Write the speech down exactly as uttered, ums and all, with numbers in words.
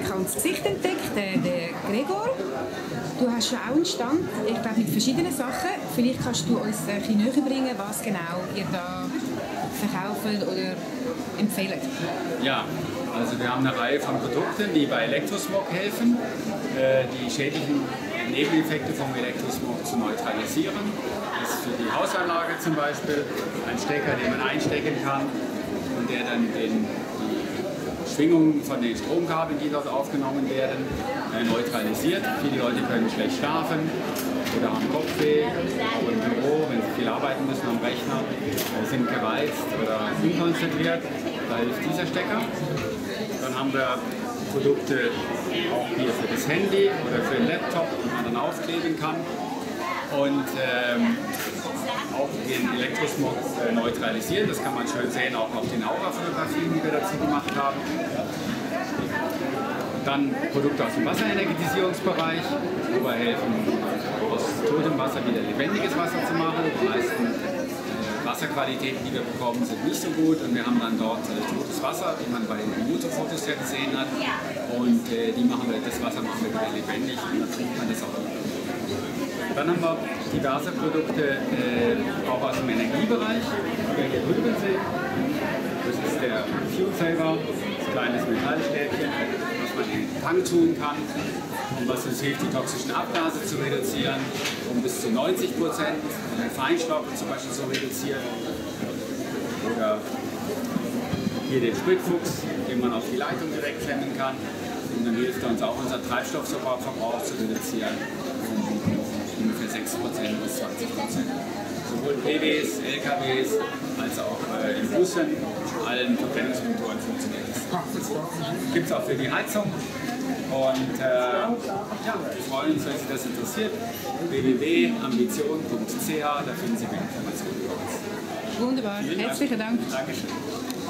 bekanntes Gesicht entdeckt, der, der Gregor. Du hast ja auch einen Stand, ich glaube, mit verschiedenen Sachen. Vielleicht kannst du uns ein bisschen näher bringen, was genau ihr da verkauft oder empfehlt. Ja, also wir haben eine Reihe von Produkten, die bei Elektrosmog helfen, äh, die schädlichen Nebeneffekte vom Elektrosmog zu neutralisieren. Das ist für die Hausanlage zum Beispiel ein Stecker, den man einstecken kann und der dann den, die Schwingungen von den Stromkabeln, die dort aufgenommen werden, äh, neutralisiert. Viele Leute können schlecht schlafen oder haben Kopfweh, auch im Büro, wenn sie viel arbeiten müssen am Rechner, äh, sind gereizt oder unkonzentriert. Da hilft dieser Stecker. Dann haben wir Produkte auch hier für das Handy oder für den Laptop, die man dann aufkleben kann. Und ähm, auch den Elektrosmog äh, neutralisieren. Das kann man schön sehen, auch auf den Aura-Fotografien, die wir dazu gemacht haben. Dann Produkte aus dem Wasserenergetisierungsbereich, wo wir helfen, aus totem Wasser wieder lebendiges Wasser zu machen. Die meisten äh, Wasserqualitäten, die wir bekommen, sind nicht so gut und wir haben dann dort äh, totes Wasser, wie man bei den Motorfotos ja gesehen hat. Und äh, die machen wir, das Wasser machen wir wieder lebendig und dann trinkt man das auch wieder. Dann haben wir diverse Produkte äh, auch aus dem Energiebereich, die wir hier drüben sehen. Das ist der Fuel Saver, das kleines Metallstäbchen, was man in den Tank tun kann und was uns hilft, die toxischen Abgase zu reduzieren, um bis zu neunzig Prozent Feinstoffe zum Beispiel zu reduzieren. Oder hier den Spritfuchs, den man auf die Leitung direkt klemmen kann. Und dann hilft uns auch, unseren Treibstoffverbrauch zu reduzieren. Ungefähr sechs Prozent bis zwanzig Prozent. Sowohl P Ws, L K Ws als auch äh, in Bussen, allen Verbrennungsmotoren funktioniert das. Gibt es auch für die Heizung. Und äh, ja, wir freuen uns, wenn Sie das interessiert. w w w punkt ambition punkt c h, da finden Sie mehr Informationen über uns. Wunderbar, herzlichen Dank. Dankeschön.